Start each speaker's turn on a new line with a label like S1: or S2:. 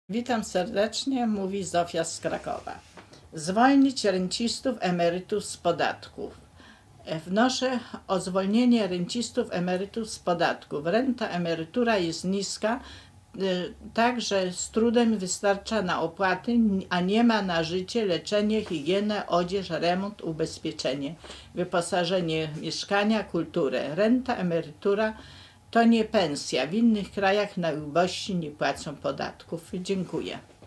S1: Witam serdecznie, mówi Zofia z Krakowa. Zwolnić rencistów, emerytów z podatków. Wnoszę o zwolnienie rencistów, emerytów z podatków. Renta, emerytura jest niska, tak że z trudem wystarcza na opłaty, a nie ma na życie, leczenie, higienę, odzież, remont, ubezpieczenie, wyposażenie mieszkania, kulturę. Renta, emerytura to nie pensja. W innych krajach na ubożsi nie płacą podatków. Dziękuję.